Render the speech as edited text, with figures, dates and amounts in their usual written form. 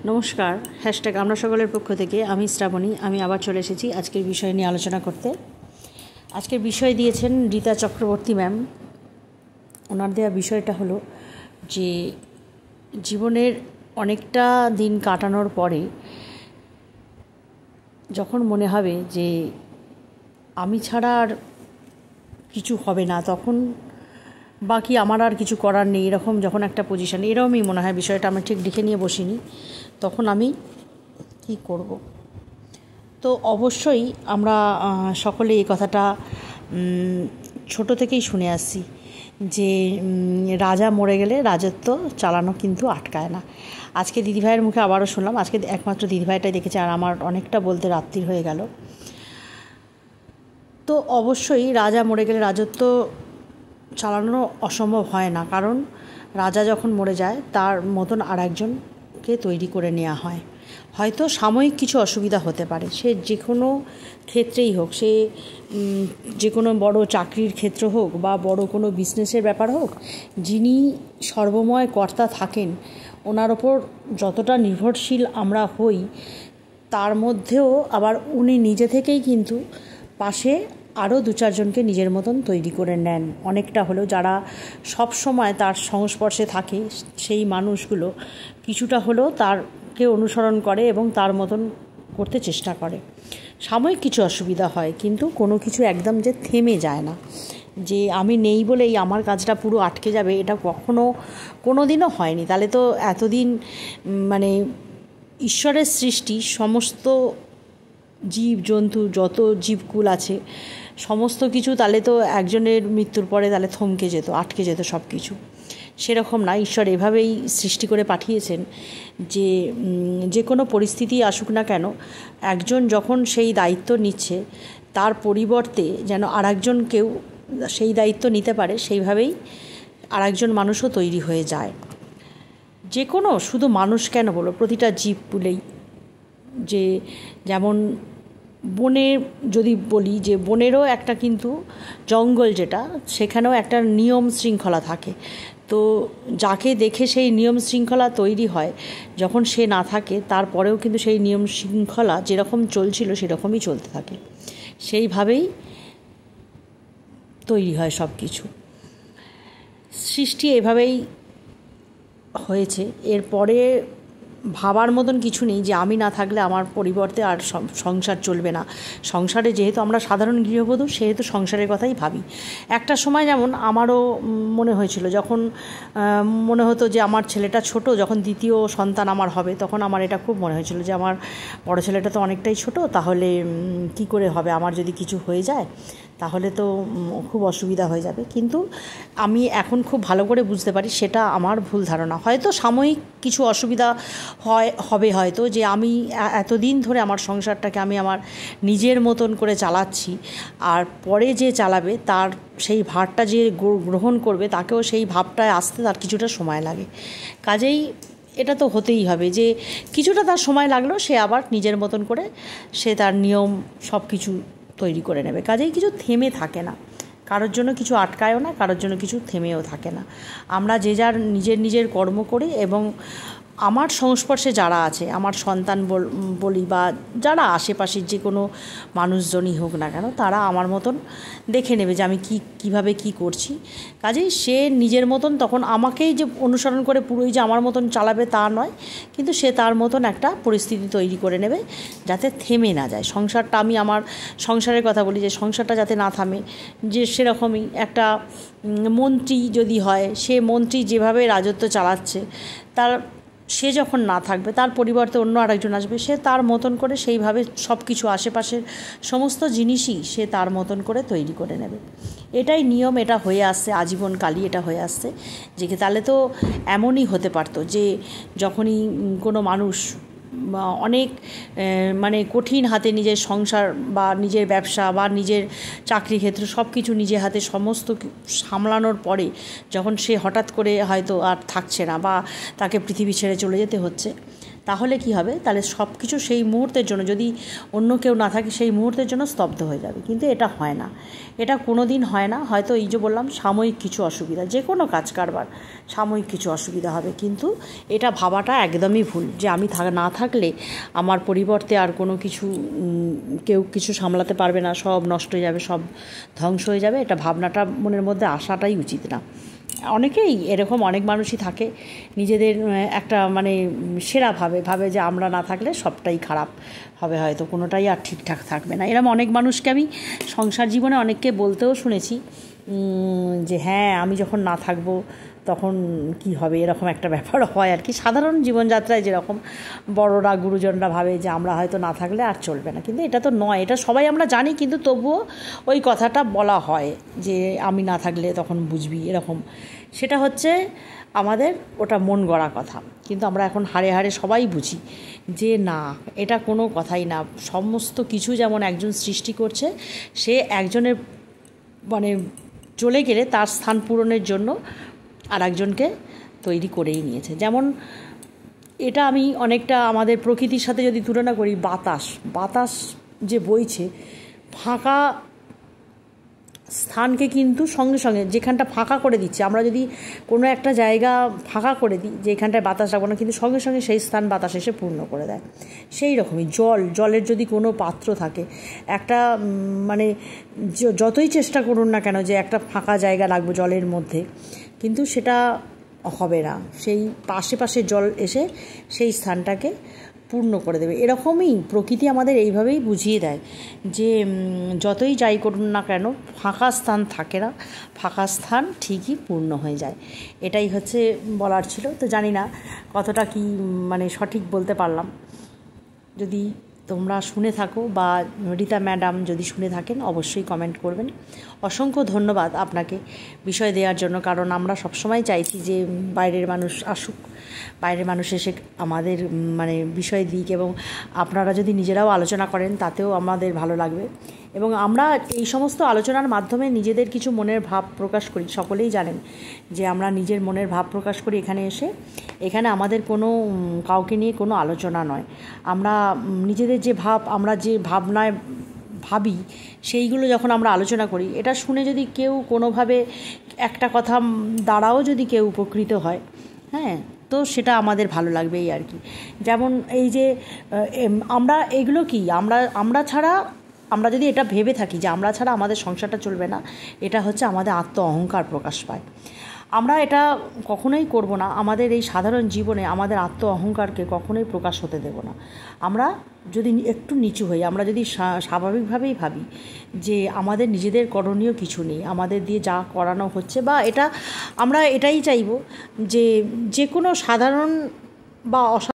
নমস্কার, হ্যাশট্যাগ আমরা সকলের পক্ষ থেকে আমি শ্রাবণী। আমি আবার চলে এসেছি আজকের বিষয় নিয়ে আলোচনা করতে। আজকের বিষয় দিয়েছেন রীতা চক্রবর্তী ম্যাম। ওনার দেওয়া বিষয়টা হলো যে জীবনের অনেকটা দিন কাটানোর পরে যখন মনে হবে যে আমি ছাড়া আর কিছু হবে না, তখন বাকি আমার আর কিছু করার নেই, এরকম যখন একটা পজিশান, এরকমই মনে হয় বিষয়টা। আমি ঠিক লিখে নিয়ে বসিনি, তখন আমি কি করব। তো অবশ্যই আমরা সকলে এই কথাটা ছোট থেকেই শুনে আসছি যে রাজা মরে গেলে রাজত্ব চালানো কিন্তু আটকায় না। আজকে দিদিভাইয়ের মুখে আবারও শুনলাম, আজকে একমাত্র দিদিভাইটাই দেখেছে, আর আমার অনেকটা বলতে রাত্রি হয়ে গেল। তো অবশ্যই রাজা মরে গেলে রাজত্ব চালানো অসম্ভব হয় না, কারণ রাজা যখন মরে যায় তার মতন আর একজনকে তৈরি করে নেওয়া হয়। হয়তো সাময়িক কিছু অসুবিধা হতে পারে, সে যে কোনো ক্ষেত্রেই হোক, সে যে কোনো বড় চাকরির ক্ষেত্র হোক বা বড় কোনো বিজনেসের ব্যাপার হোক, যিনি সর্বময় কর্তা থাকেন ওনার ওপর যতটা নির্ভরশীল আমরা হই, তার মধ্যেও আবার উনি নিজে থেকেই কিন্তু পাশে আরও দু চারজনকে নিজের মতন তৈরি করে নেন। অনেকটা হলেও যারা সব সময় তার সংস্পর্শে থাকে সেই মানুষগুলো কিছুটা হলেও তারকে অনুসরণ করে এবং তার মতন করতে চেষ্টা করে। সাময়িক কিছু অসুবিধা হয়, কিন্তু কোনো কিছু একদম যে থেমে যায় না, যে আমি নেই বলেই আমার কাজটা পুরো আটকে যাবে, এটা কোনো দিনও হয়নি। তাহলে তো এতদিন মানে ঈশ্বরের সৃষ্টি সমস্ত জীব জন্তু যত জীবকুল আছে সমস্ত কিছু, তাহলে তো একজনের মৃত্যুর পরে তাহলে থমকে যেত, আটকে যেত সব কিছু। সেরকম না, ঈশ্বর এভাবেই সৃষ্টি করে পাঠিয়েছেন যে যে কোনো পরিস্থিতি আসুক না কেন, একজন যখন সেই দায়িত্ব নিচ্ছে তার পরিবর্তে যেন আরেকজন কেউ সেই দায়িত্ব নিতে পারে, সেইভাবেই আরেকজন মানুষও তৈরি হয়ে যায়। যে কোনো, শুধু মানুষ কেন বলো, প্রতিটা জীব বলেই, যে যেমন বনে যদি বলি যে বনেরও একটা কিন্তু জঙ্গল, যেটা সেখানেও একটা নিয়ম শৃঙ্খলা থাকে। তো যাকে দেখে সেই নিয়ম শৃঙ্খলা তৈরি হয়, যখন সে না থাকে তারপরেও কিন্তু সেই নিয়ম শৃঙ্খলা যেরকম চলছিল সেরকমই চলতে থাকে, সেইভাবেই তৈরি হয় সব কিছু। সৃষ্টি এভাবেই হয়েছে। এরপরে ভাবার মতন কিছু নেই যে আমি না থাকলে আমার পরিবর্তে আর সংসার চলবে না। সংসারে যেহেতু আমরা সাধারণ গৃহবধূ, সেহেতু সংসারের কথাই ভাবি। একটা সময় যেমন আমারও মনে হয়েছিল, যখন মনে হতো যে আমার ছেলেটা ছোট, যখন দ্বিতীয় সন্তান আমার হবে, তখন আমার এটা খুব মনে হয়েছিল যে আমার বড় ছেলেটা তো অনেকটাই ছোট, তাহলে কি করে হবে, আমার যদি কিছু হয়ে যায় তাহলে তো খুব অসুবিধা হয়ে যাবে। কিন্তু আমি এখন খুব ভালো করে বুঝতে পারি সেটা আমার ভুল ধারণা। হয়তো সাময়িক কিছু অসুবিধা হবে হয়তো, যে আমি এতদিন ধরে আমার সংসারটাকে আমি আমার নিজের মতন করে চালাচ্ছি, আর পরে যে চালাবে তার সেই ভারটা যে গ্রহণ করবে তাকেও সেই ভাবটায় আসতে তার কিছুটা সময় লাগে। কাজেই এটা তো হতেই হবে যে কিছুটা তার সময় লাগলেও সে আবার নিজের মতন করে সে তার নিয়ম সব কিছু তৈরি করে নেবে। কাজেই কিছু থেমে থাকে না, কারোর জন্য কিছু আটকায়ও না, কারোর জন্য কিছু থেমেও থাকে না। আমরা যে যার নিজের কর্ম করি, এবং আমার সংস্পর্শে যারা আছে, আমার সন্তান বলি বা যারা আশেপাশের যে কোনো মানুষজনই হোক না কেন, তারা আমার মতন দেখে নেবে যে আমি কীভাবে কি করছি। কাজেই সে নিজের মতন, তখন আমাকেই যে অনুসরণ করে পুরোই যে আমার মতন চালাবে তা নয়, কিন্তু সে তার মতন একটা পরিস্থিতি তৈরি করে নেবে যাতে থেমে না যায় সংসারটা। আমি আমার সংসারের কথা বলি, যে সংসারটা যাতে না থামে, যে সেরকমই একটা মন্ত্রী যদি হয়, সে মন্ত্রী যেভাবে রাজত্ব চালাচ্ছে, সে যখন না থাকবে তার পরিবর্তে অন্য আরেকজন আসবে, সে তার মতন করে সেইভাবে সব কিছু আশেপাশের সমস্ত জিনিসই সে তার মতন করে তৈরি করে নেবে। এটাই নিয়ম, এটা হয়ে আসছে আজীবনকালই, এটা হয়ে আসছে। যে তাহলে তো এমনই হতে পারতো যে যখনই কোনো মানুষ অনেক মানে কঠিন হাতে নিজের সংসার বা নিজের ব্যবসা বা নিজের চাকরি ক্ষেত্র সব কিছু নিজের হাতে সমস্ত সামলানোর পরে যখন সে হঠাৎ করে হয়তো আর থাকছে না বা তাকে পৃথিবী ছেড়ে চলে যেতে হচ্ছে, তাহলে কি হবে, তাহলে সব কিছু সেই মুহূর্তের জন্য, যদি অন্য কেউ না থাকে সেই মুহূর্তের জন্য স্তব্ধ হয়ে যাবে। কিন্তু এটা হয় না, এটা কোনো দিন হয় না। হয়তো এই যে বললাম সাময়িক কিছু অসুবিধা, যে কোনো কাজ কারবার সাময়িক কিছু অসুবিধা হবে, কিন্তু এটা ভাবাটা একদমই ভুল যে আমি না থাকলে আমার পরিবর্তে আর কোনো কিছু কেউ কিছু সামলাতে পারবে না, সব নষ্ট হয়ে যাবে, সব ধ্বংস হয়ে যাবে। এটা ভাবনাটা মনের মধ্যে আসাটাই উচিত না। অনেকেই এরকম, অনেক মানুষই থাকে নিজেদের একটা মানে সেরা ভাবে যে আমরা না থাকলে সবটাই খারাপ হবে, হয়তো কোনোটাই আর ঠিকঠাক থাকবে না। এরকম অনেক মানুষকে আমি সংসার জীবনে অনেককে বলতেও শুনেছি যে হ্যাঁ আমি যখন না থাকবো তখন কি হবে, এরকম একটা ব্যাপার হয় আর কি। সাধারণ জীবনযাত্রায় যেরকম বড়রা গুরুজনরা ভাবে যে আমরা হয়তো না থাকলে আর চলবে না, কিন্তু এটা তো নয়, এটা সবাই আমরা জানি, কিন্তু তবুও ওই কথাটা বলা হয় যে আমি না থাকলে তখন বুঝবি, এরকম। সেটা হচ্ছে আমাদের ওটা মন গড়া কথা, কিন্তু আমরা এখন হাড়ে হাড়ে সবাই বুঝি যে না, এটা কোনো কথাই না। সমস্ত কিছু যেমন একজন সৃষ্টি করছে, সে একজনের মানে চলে গেলে তার স্থান পূরণের জন্য আর একজনকে তৈরি করেই নিয়েছে। যেমন এটা আমি অনেকটা আমাদের প্রকৃতির সাথে যদি তুলনা করি, বাতাস যে বইছে, ফাঁকা স্থানকে কিন্তু সঙ্গে সঙ্গে যেখানটা ফাঁকা করে দিচ্ছে, আমরা যদি কোনো একটা জায়গা ফাঁকা করে দিই যে এখানটায় বাতাস রাখবো না, কিন্তু সঙ্গে সঙ্গে সেই স্থান বাতাস এসে পূর্ণ করে দেয়। সেই রকমই জলের যদি কোনো পাত্র থাকে, একটা মানে যতই চেষ্টা করুন না কেন যে একটা ফাঁকা জায়গা রাখবো জলের মধ্যে, কিন্তু সেটা হবে না, সেই আশেপাশে জল এসে সেই স্থানটাকে পূর্ণ করে দেবে। এরকমই প্রকৃতি আমাদের এইভাবেই বুঝিয়ে দেয় যে যতই যাই করুন না কেন ফাঁকা স্থান থাকে না, ফাঁকা স্থান ঠিকই পূর্ণ হয়ে যায়। এটাই হচ্ছে বলার ছিল। তো জানি না কতটা কি মানে সঠিক বলতে পারলাম। যদি তোমরা শুনে থাকো বা রীতা ম্যাডাম যদি শুনে থাকেন অবশ্যই কমেন্ট করবেন। অসংখ্য ধন্যবাদ আপনাকে বিষয় দেওয়ার জন্য, কারণ আমরা সবসময় চাইছি যে বাইরের মানুষ আসুক, বাইরের মানুষ এসে আমাদের মানে বিষয় দিক, এবং আপনারা যদি নিজেরাও আলোচনা করেন তাতেও আমাদের ভালো লাগবে। এবং আমরা এই সমস্ত আলোচনার মাধ্যমে নিজেদের কিছু মনের ভাব প্রকাশ করি। সকলেই জানেন যে আমরা নিজের মনের ভাব প্রকাশ করি এখানে এসে। এখানে আমাদের কোনো কাউকে নিয়ে কোনো আলোচনা নয়, আমরা নিজেদের যে ভাব, আমরা যে ভাবনায় ভাবি সেইগুলো যখন আমরা আলোচনা করি, এটা শুনে যদি কেউ কোনোভাবে একটা কথা দ্বারাও যদি কেউ উপকৃত হয়, হ্যাঁ, তো সেটা আমাদের ভালো লাগবে এই আর কি। যেমন এই যে আমরা এগুলো কি আমরা ছাড়া, আমরা যদি এটা ভেবে থাকি যে আমরা ছাড়া আমাদের সংসারটা চলবে না, এটা হচ্ছে আমাদের আত্ম অহংকার প্রকাশ পায়। আমরা এটা কখনোই করব না। আমাদের এই সাধারণ জীবনে আমাদের আত্ম অহংকারকে কখনোই প্রকাশ হতে দেব না। আমরা যদি একটু নিচু হই, আমরা যদি স্বাভাবিকভাবেই ভাবি যে আমাদের নিজেদের করণীয় কিছু নেই, আমাদের দিয়ে যা করানো হচ্ছে, বা এটা আমরা এটাই চাইব যে যে কোনো সাধারণ বা